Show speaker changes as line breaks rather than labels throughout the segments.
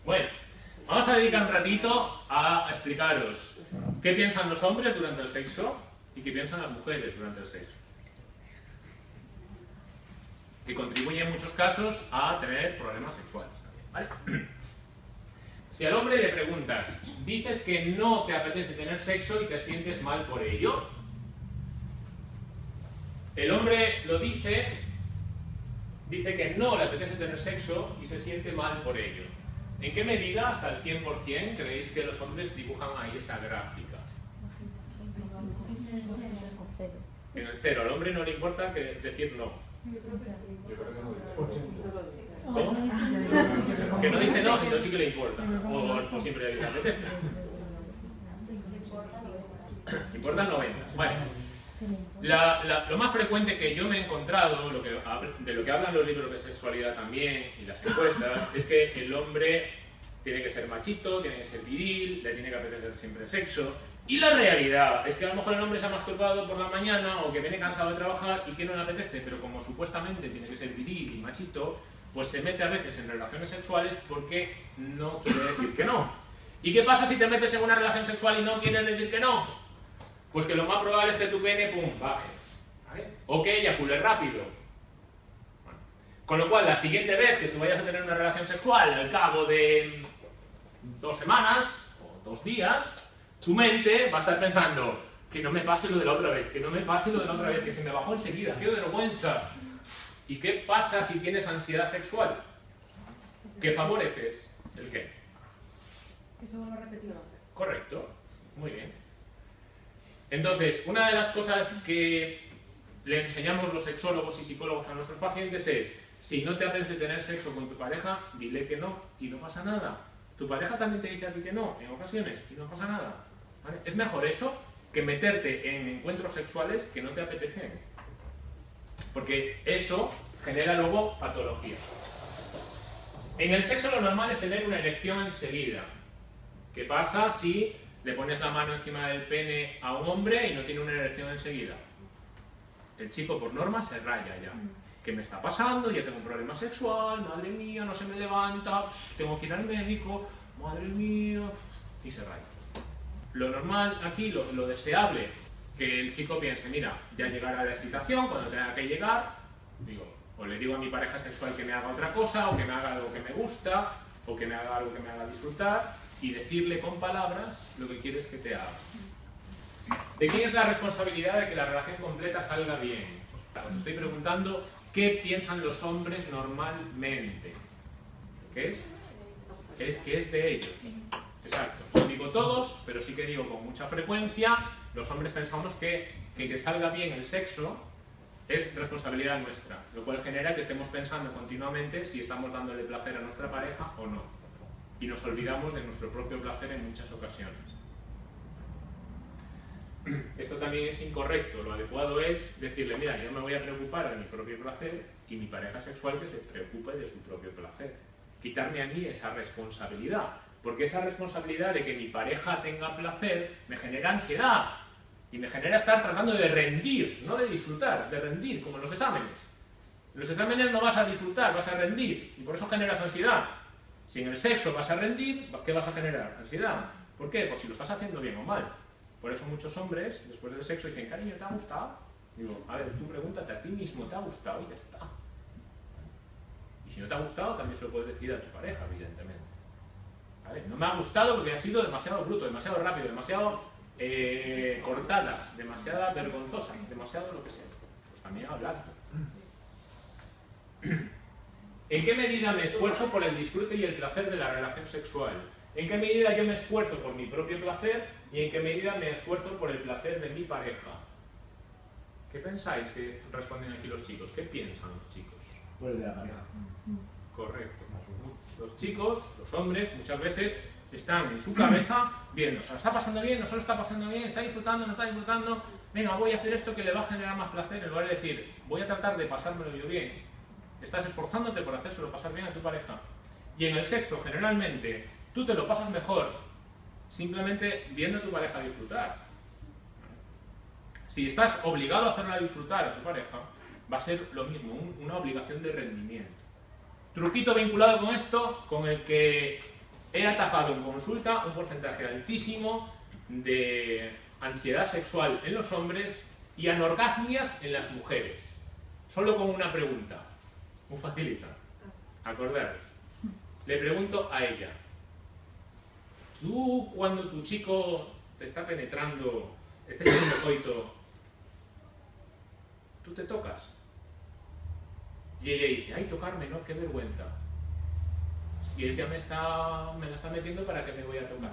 Bueno, vamos a dedicar un ratito a explicaros qué piensan los hombres durante el sexo y qué piensan las mujeres durante el sexo. Que contribuye en muchos casos a tener problemas sexuales también, ¿vale? Si al hombre le preguntas, dices que no te apetece tener sexo y te sientes mal por ello, el hombre lo dice que no le apetece tener sexo y se siente mal por ello. ¿En qué medida, hasta el 100%, creéis que los hombres dibujan ahí esa gráfica? En el cero. Al hombre no le importa decir no. ¿Cómo? Que no dice no, entonces sí que le importa. O siempre le apetece. Importan 90. Vale. Lo más frecuente que yo me he encontrado, de lo que hablan los libros de sexualidad también y las encuestas, es que el hombre tiene que ser machito, tiene que ser viril, le tiene que apetecer siempre el sexo. Y la realidad es que a lo mejor el hombre se ha masturbado por la mañana o que viene cansado de trabajar y que no le apetece, pero como supuestamente tiene que ser viril y machito, pues se mete a veces en relaciones sexuales porque no quiere decir que no. ¿Y qué pasa si te metes en una relación sexual y no quieres decir que no? Pues que lo más probable es que tu pene, pum, baje, ¿vale? O que eyacule rápido. Bueno, con lo cual, la siguiente vez que tú vayas a tener una relación sexual, al cabo de 2 semanas o 2 días, tu mente va a estar pensando que no me pase lo de la otra vez, que no me pase lo de la otra vez, que se me bajó enseguida, qué vergüenza. ¿Y qué pasa si tienes ansiedad sexual? ¿Qué favoreces? ¿El qué?
Que se vuelva a repetir.
Correcto, muy bien. Entonces, una de las cosas que le enseñamos los sexólogos y psicólogos a nuestros pacientes es: si no te apetece tener sexo con tu pareja, dile que no y no pasa nada. Tu pareja también te dice a ti que no, en ocasiones, y no pasa nada, ¿vale? Es mejor eso que meterte en encuentros sexuales que no te apetecen, porque eso genera luego patología. En el sexo lo normal es tener una erección enseguida. ¿Qué pasa si le pones la mano encima del pene a un hombre y no tiene una erección enseguida? El chico por norma se raya ya. ¿Qué me está pasando? Ya tengo un problema sexual, madre mía, no se me levanta, tengo que ir al médico, madre mía, y se raya. Lo normal aquí, lo deseable, que el chico piense, mira, ya llegará la excitación, cuando tenga que llegar, o le digo a mi pareja sexual que me haga otra cosa, o que me haga algo que me gusta, o que me haga algo que me haga disfrutar, y decirle con palabras lo que quieres que te haga. ¿De quién es la responsabilidad de que la relación completa salga bien? Os estoy preguntando qué piensan los hombres normalmente. ¿Qué es? Que es de ellos. Exacto. No digo todos, pero sí que digo con mucha frecuencia, los hombres pensamos que salga bien el sexo es responsabilidad nuestra, lo cual genera que estemos pensando continuamente si estamos dándole placer a nuestra pareja o no. Y nos olvidamos de nuestro propio placer en muchas ocasiones. Esto también es incorrecto. Lo adecuado es decirle, mira, yo me voy a preocupar de mi propio placer y mi pareja sexual que se preocupe de su propio placer. Quitarme a mí esa responsabilidad, porque esa responsabilidad de que mi pareja tenga placer me genera ansiedad y me genera estar tratando de rendir, no de disfrutar, de rendir, como en los exámenes. En los exámenes no vas a disfrutar, vas a rendir y por eso generas ansiedad. Si en el sexo vas a rendir, ¿qué vas a generar? Ansiedad. ¿Por qué? Pues si lo estás haciendo bien o mal. Por eso muchos hombres, después del sexo, dicen, cariño, ¿te ha gustado? Digo, a ver, tú pregúntate a ti mismo, ¿te ha gustado? Y ya está. Y si no te ha gustado, también se lo puedes decir a tu pareja, evidentemente. ¿Vale? No me ha gustado porque ha sido demasiado bruto, demasiado rápido, demasiado cortada, demasiado vergonzosa, demasiado lo que sea. Pues también hablar. ¿En qué medida me esfuerzo por el disfrute y el placer de la relación sexual? ¿En qué medida yo me esfuerzo por mi propio placer y en qué medida me esfuerzo por el placer de mi pareja? ¿Qué pensáis que responden aquí los chicos? ¿Qué piensan los chicos?
Por el de la pareja.
Correcto. Los chicos, los hombres, muchas veces están en su cabeza viendo, ¿se lo está pasando bien? ¿No se lo está pasando bien? ¿Está disfrutando? ¿No está disfrutando? Venga, voy a hacer esto que le va a generar más placer, en lugar de decir, voy a tratar de pasármelo yo bien. Estás esforzándote por hacérselo pasar bien a tu pareja. Y en el sexo, generalmente, tú te lo pasas mejor simplemente viendo a tu pareja disfrutar. Si estás obligado a hacerla disfrutar a tu pareja, va a ser lo mismo, una obligación de rendimiento. Truquito vinculado con esto, con el que he atajado en consulta un porcentaje altísimo de ansiedad sexual en los hombres y anorgasmias en las mujeres. Solo con una pregunta, muy facilita, acordaros. Le pregunto a ella, ¿tú cuando tu chico te está penetrando, estáis haciendo coito, tú te tocas? Y ella dice, ay, tocarme, ¿no? Qué vergüenza. Si él ya me la está metiendo, ¿para qué me voy a tocar?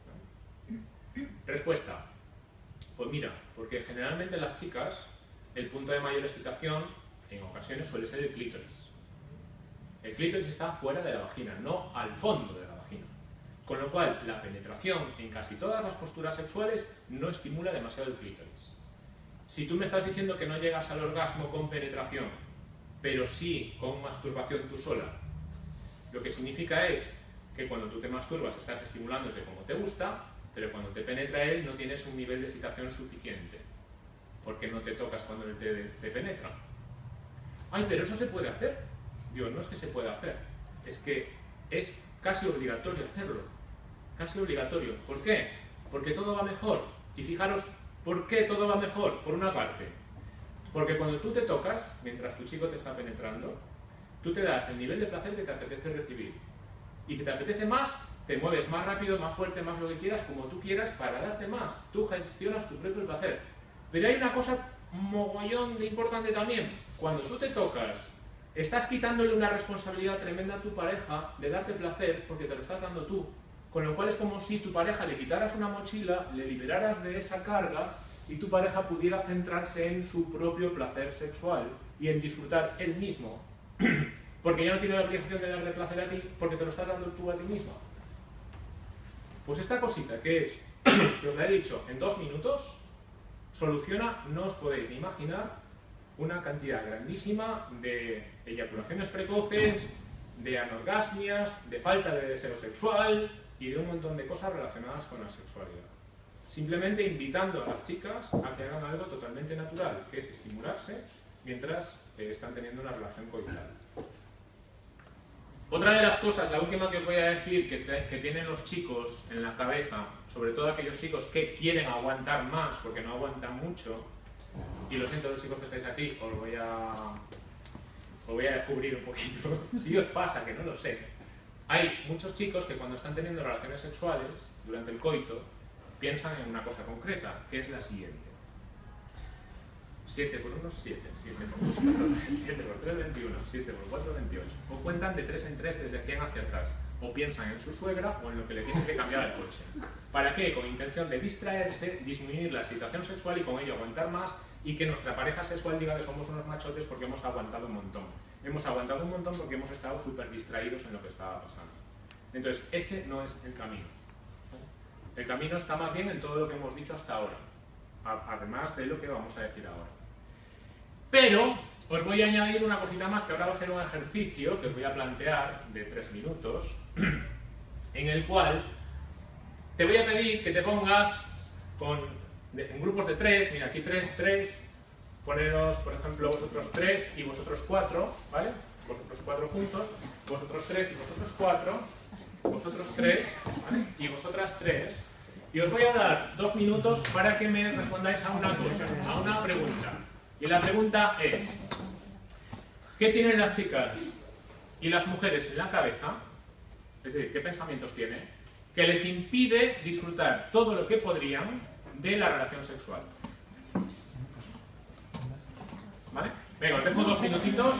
¿No? Respuesta. Pues mira, porque generalmente las chicas, el punto de mayor excitación, en ocasiones suele ser el clítoris. El clítoris está fuera de la vagina, no al fondo de la vagina. Con lo cual, la penetración en casi todas las posturas sexuales no estimula demasiado el clítoris. Si tú me estás diciendo que no llegas al orgasmo con penetración, pero sí con masturbación tú sola, lo que significa es que cuando tú te masturbas estás estimulándote como te gusta, pero cuando te penetra él no tienes un nivel de excitación suficiente, porque no te tocas cuando él te penetra. Ay, pero eso se puede hacer. Digo, no es que se pueda hacer, es que es casi obligatorio hacerlo. Casi obligatorio. ¿Por qué? Porque todo va mejor. Y fijaros, ¿por qué todo va mejor? Por una parte, porque cuando tú te tocas, mientras tu chico te está penetrando, tú te das el nivel de placer que te apetece recibir. Y si te apetece más, te mueves más rápido, más fuerte, más lo que quieras, como tú quieras, para darte más. Tú gestionas tu propio placer. Pero hay una cosa mogollón de importante también. Cuando tú te tocas, estás quitándole una responsabilidad tremenda a tu pareja de darte placer porque te lo estás dando tú. Con lo cual es como si tu pareja le quitaras una mochila, le liberaras de esa carga y tu pareja pudiera centrarse en su propio placer sexual y en disfrutar él mismo. Porque ya no tiene la obligación de darte placer a ti porque te lo estás dando tú a ti misma. Pues esta cosita que es, que os la he dicho en 2 minutos, soluciona, no os podéis ni imaginar, una cantidad grandísima de eyaculaciones precoces, de anorgasmias, de falta de deseo sexual y de un montón de cosas relacionadas con la sexualidad. Simplemente invitando a las chicas a que hagan algo totalmente natural, que es estimularse mientras están teniendo una relación coital. Otra de las cosas, la última que os voy a decir, que tienen los chicos en la cabeza, sobre todo aquellos chicos que quieren aguantar más porque no aguantan mucho, y lo siento los chicos que estáis aquí, os voy a descubrir un poquito, si os pasa, que no lo sé. Hay muchos chicos que cuando están teniendo relaciones sexuales, durante el coito, piensan en una cosa concreta, que es la siguiente. 7 por 1, 7, 7 por 2, 14, 7 por 3, 21, 7 por 4, 28. O cuentan de 3 en 3 desde 100 hacia atrás. O piensan en su suegra o en lo que le tiene que cambiar el coche. ¿Para qué? Con intención de distraerse, disminuir la excitación sexual y con ello aguantar más y que nuestra pareja sexual diga que somos unos machotes porque hemos aguantado un montón. Hemos aguantado un montón porque hemos estado súper distraídos en lo que estaba pasando. Entonces, ese no es el camino. El camino está más bien en todo lo que hemos dicho hasta ahora, además de lo que vamos a decir ahora. Pero os voy a añadir una cosita más, que ahora va a ser un ejercicio que os voy a plantear de 3 minutos, en el cual te voy a pedir que te pongas en grupos de 3, mira aquí 3, 3, poneros por ejemplo vosotros 3 y vosotros 4, ¿vale? Vosotros 4 juntos, vosotros 3 y vosotros 4, vosotros 3, ¿vale? Y vosotras 3, y os voy a dar 2 minutos para que me respondáis a una cosa, a una pregunta. Y la pregunta es, ¿qué tienen las chicas y las mujeres en la cabeza? Es decir, ¿qué pensamientos tienen? Que les impide disfrutar todo lo que podrían de la relación sexual. ¿Vale? Venga, os dejo 2 minutitos.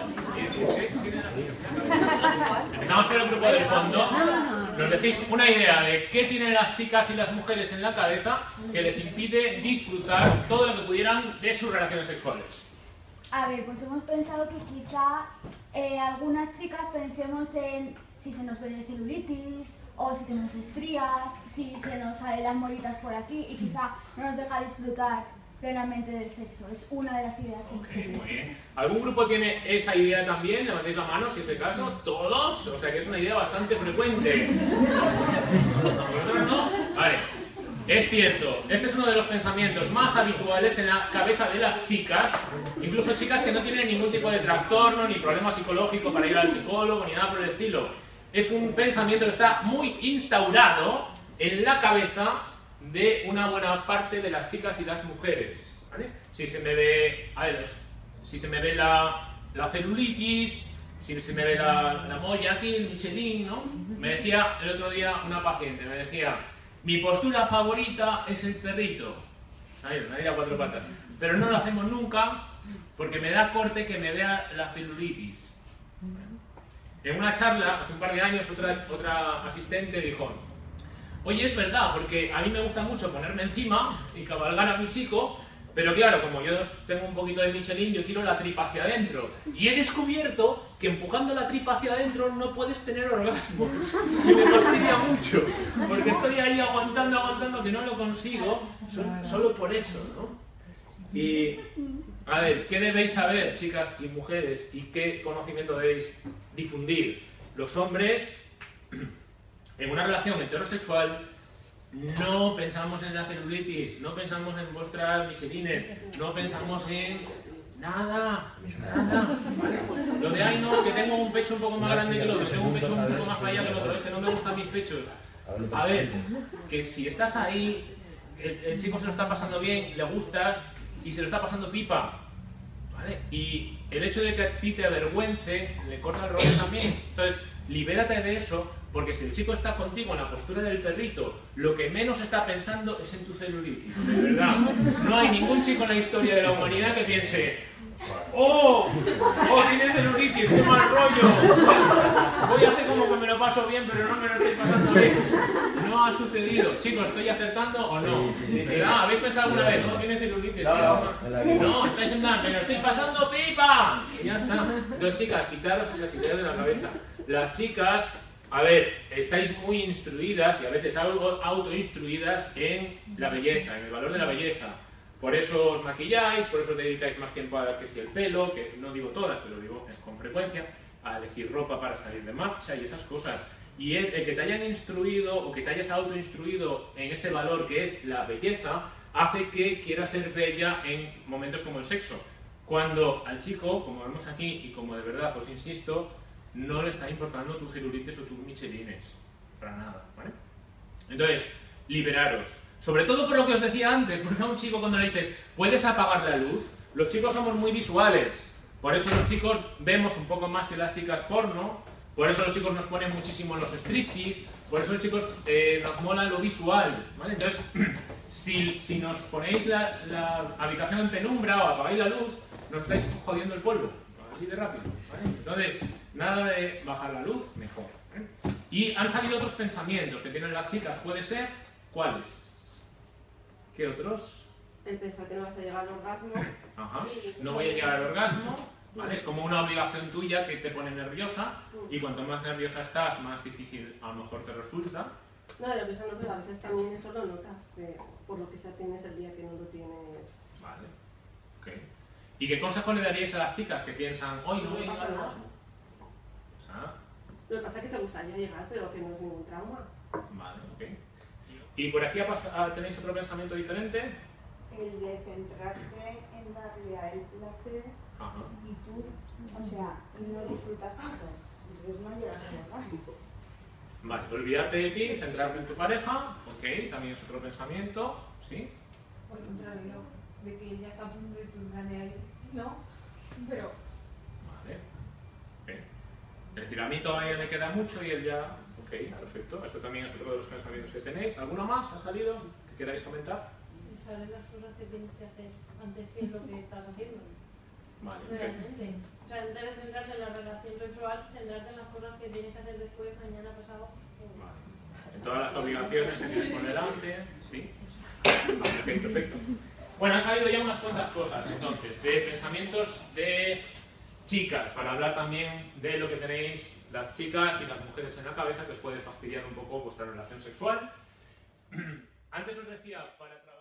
Empezamos por el grupo del fondo. Nos decís una idea de qué tienen las chicas y las mujeres en la cabeza que les impide disfrutar todo lo que pudieran de sus relaciones sexuales.
A ver, pues hemos pensado que quizá algunas chicas pensemos en si se nos ven celulitis o si tenemos estrías, si se nos salen las molitas por aquí y quizá no nos deja disfrutar plenamente del sexo. Es una de las ideas que hemos tenido.
Muy bien. ¿Algún grupo tiene esa idea también? Levantéis la mano si es el caso. ¿Todos? O sea que es una idea bastante frecuente. ¿Vosotros no? Vale. Es cierto, este es uno de los pensamientos más habituales en la cabeza de las chicas, incluso chicas que no tienen ningún tipo de trastorno, ni problema psicológico para ir al psicólogo, ni nada por el estilo. es un pensamiento que está muy instaurado en la cabeza de una buena parte de las chicas y las mujeres, ¿vale? Si se me ve, a ver, si se me ve la celulitis, si se me ve la molla aquí, el Michelin, ¿no? Me decía el otro día una paciente, me decía, mi postura favorita es el perrito, ¿sabes? Me a cuatro patas, pero no lo hacemos nunca porque me da corte que me vea la celulitis. En una charla, hace un par de años, otra asistente dijo, oye, es verdad, porque a mí me gusta mucho ponerme encima y cabalgar a mi chico, pero claro, como yo tengo un poquito de Michelin, yo tiro la tripa hacia adentro. Y he descubierto que empujando la tripa hacia adentro no puedes tener orgasmos. Y me fastidia mucho, porque estoy ahí aguantando, que no lo consigo, solo por eso, ¿no? Y, a ver, ¿qué debéis saber, chicas y mujeres? ¿Y qué conocimiento debéis difundir? Los hombres, en una relación heterosexual, no pensamos en la celulitis, no pensamos en mostrar michelines, no pensamos en nada, ¿vale? Lo de ay no, es que tengo un pecho un poco más grande que el otro, tengo un pecho un poco más para allá que el otro, es que no me gustan mis pechos. A ver, que si estás ahí, el chico se lo está pasando bien, le gustas y se lo está pasando pipa, ¿vale? Y el hecho de que a ti te avergüence, le corta el rollo también. Entonces, libérate de eso. Porque si el chico está contigo en la postura del perrito, lo que menos está pensando es en tu celulitis, de verdad. No hay ningún chico en la historia de la humanidad que piense ¡oh! Tiene celulitis, qué mal rollo. Voy a hacer como que me lo paso bien, pero no me lo estoy pasando bien. No ha sucedido. Chicos, ¿estoy acertando o no? ¿Verdad? ¿Habéis pensado alguna vez? No, tiene celulitis. No, estáis en plan, me lo estoy pasando pipa. Y ya está. Entonces, chicas, quitaros esas ideas de la cabeza. Las chicas, a ver, estáis muy instruidas y a veces algo autoinstruidas en la belleza, en el valor de la belleza. Por eso os maquilláis, por eso os dedicáis más tiempo a que si el pelo, que no digo todas, pero digo con frecuencia, a elegir ropa para salir de marcha y esas cosas. Y el que te hayan instruido o que te hayas autoinstruido en ese valor que es la belleza, hace que quieras ser bella en momentos como el sexo. Cuando al chico, como vemos aquí y como de verdad os insisto, no le está importando tu celulitis o tus michelines, para nada, ¿vale? Entonces, liberaros. Sobre todo por lo que os decía antes, porque a un chico cuando le dices, ¿puedes apagar la luz? Los chicos somos muy visuales, por eso los chicos vemos un poco más que las chicas porno, por eso los chicos nos ponen muchísimo los striptease, por eso los chicos nos mola lo visual, ¿vale? Entonces, si nos ponéis la habitación en penumbra o apagáis la luz, nos estáis jodiendo el polvo, así de rápido, ¿vale? Entonces, nada de bajar la luz, mejor, ¿eh? Y han salido otros pensamientos que tienen las chicas, puede ser, ¿cuáles? ¿Qué otros?
El pensar que no vas a llegar al orgasmo.
Ajá, no voy a llegar al orgasmo, ¿vale? Es como una obligación tuya que te pone nerviosa y cuanto más nerviosa estás, más difícil a lo mejor te resulta.
No, yo pienso que a veces también eso lo notas, que por lo que sea tienes el día que no lo tienes.
Vale, ok. ¿Y qué consejo le daríais a las chicas que piensan, hoy no voy a llegar al orgasmo? O sea,
Lo que pasa es que te gustaría llegar, pero que no es ningún trauma.
vale, ok. ¿Y por aquí tenéis otro pensamiento diferente?
El de centrarte en darle a él placer.
Ajá.
Y tú, o sea, no disfrutas tanto. Entonces no llegas al orgasmo.
Vale, olvidarte de ti, centrarte en tu pareja, ok, también es otro pensamiento, ¿sí?
O al contrario, de que ella está a punto de tu ahí, no, pero...
Vale, ok. Es decir, a mí todavía me queda mucho y él ya... Ok, perfecto, eso también es otro de los pensamientos que tenéis. ¿Alguno más ha salido que queráis comentar?
Saber las cosas que tienes que hacer antes que lo que estás haciendo.
Vale, ok.
Realmente. O sea, antes de centrarte en la relación sexual, centrarte en las cosas que tienes que hacer después, mañana, pasado.
Vale. En todas las obligaciones que tienes por delante, ¿sí? Vale, ok, perfecto. Bueno, han salido ya unas cuantas cosas, entonces, de pensamientos de chicas, para hablar también de lo que tenéis las chicas y las mujeres en la cabeza, que os puede fastidiar un poco vuestra relación sexual. Antes os decía, para trabajar...